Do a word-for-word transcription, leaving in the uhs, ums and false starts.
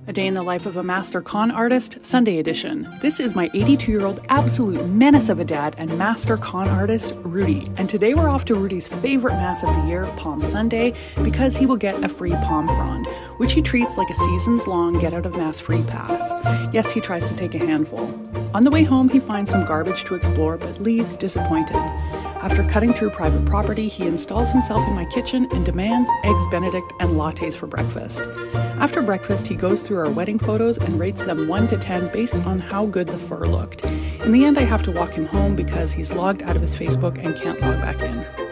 A Day in the Life of a Master Con Artist, Sunday edition. This is my eighty-two-year-old absolute menace of a dad and master con artist, Rudy. And today we're off to Rudy's favorite Mass of the year, Palm Sunday, because he will get a free palm frond, which he treats like a seasons-long get-out-of-Mass free pass. Yes, he tries to take a handful. On the way home, he finds some garbage to explore, but leaves disappointed. After cutting through private property, he installs himself in my kitchen and demands Eggs Benedict and lattes for breakfast. After breakfast, he goes through our wedding photos and rates them one to ten based on how good the fur looked. In the end, I have to walk him home because he's logged out of his Facebook and can't log back in.